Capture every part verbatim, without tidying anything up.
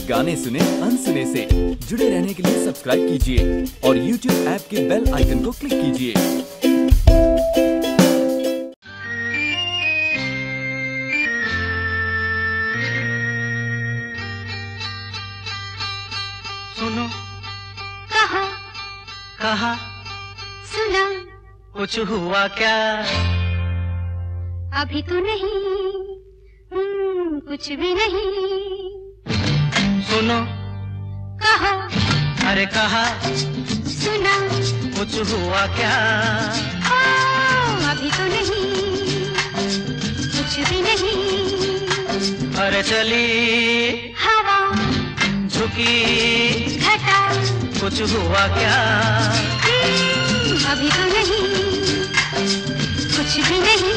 गाने सुने अनसुने से। जुड़े रहने के लिए सब्सक्राइब कीजिए और यूट्यूब ऐप के बेल आइकन को क्लिक कीजिए। सुनो, कहा, कहा, सुना, कुछ हुआ क्या? अभी तो नहीं, हम्म, कुछ भी नहीं। सुनो, कहा, अरे कहा, सुना, कुछ हुआ क्या? ओ, अभी तो नहीं, कुछ भी नहीं। अरे चली हवा, झुकी घटा, कुछ हुआ क्या? हम्म, अभी तो नहीं, कुछ भी नहीं।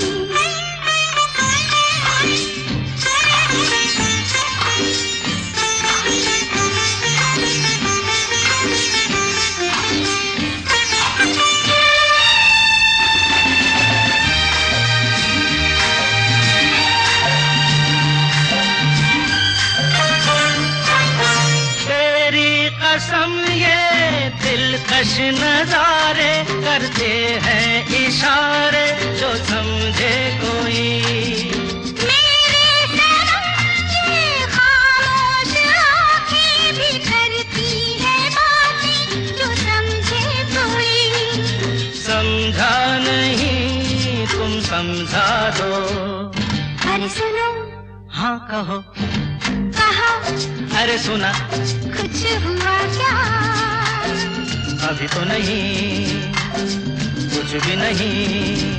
कसम ये दिलकश नजारे करते हैं इशारे जो समझे कोई। मेरे सनम ये खामोश आँखें भी करती है बातें जो समझे कोई। समझा नहीं तुम समझा दो। अरे सुनो, हाँ कहो, कहा, अरे सुना, कुछ हुआ क्या? अभी तो नहीं, कुछ भी नहीं।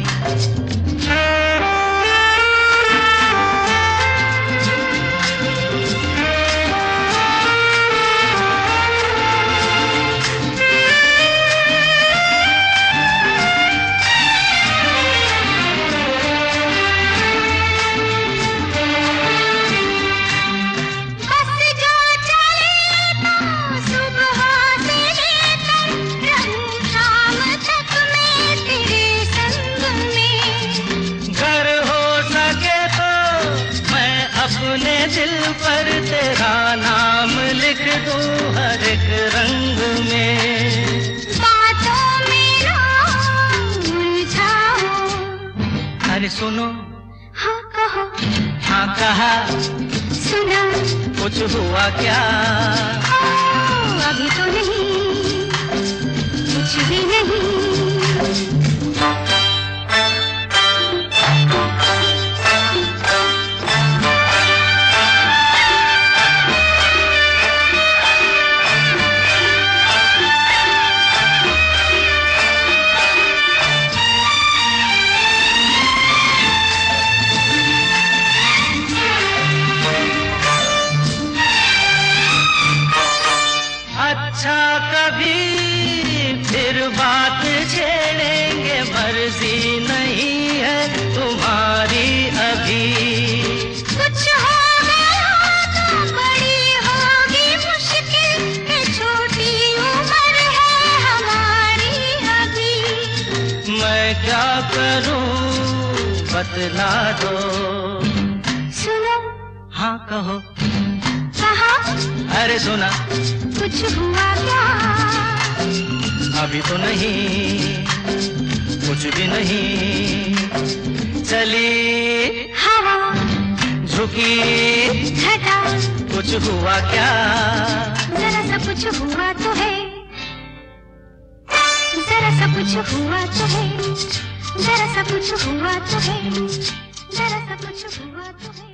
अपने दिल पर तेरा नाम लिख दूं हर एक रंग में। बातों में ना उलझाओ। अरे सुनो, हाँ कहो, हाँ कहा, सुना, कुछ हुआ क्या? ओ, अभी तो नहीं, कुछ भी नहीं। अच्छा कभी फिर बात छेड़ेंगे, मर्जी नहीं है तुम्हारी अभी। कुछ हो गया तो बड़ी होगी मुश्किल, ये छोटी उम्र है हमारी अभी। मैं क्या करूं बतला दो। सुनो, हाँ कहो, कहा, अरे सुना, कुछ हुआ क्या? अभी तो नहीं, कुछ भी नहीं। चली हवा, झुकी घटा, कुछ हुआ क्या? जरा सा कुछ हुआ तो है, जरा सा कुछ हुआ तो है, जरा सा कुछ हुआ तो है, जरा सा कुछ हुआ तो है।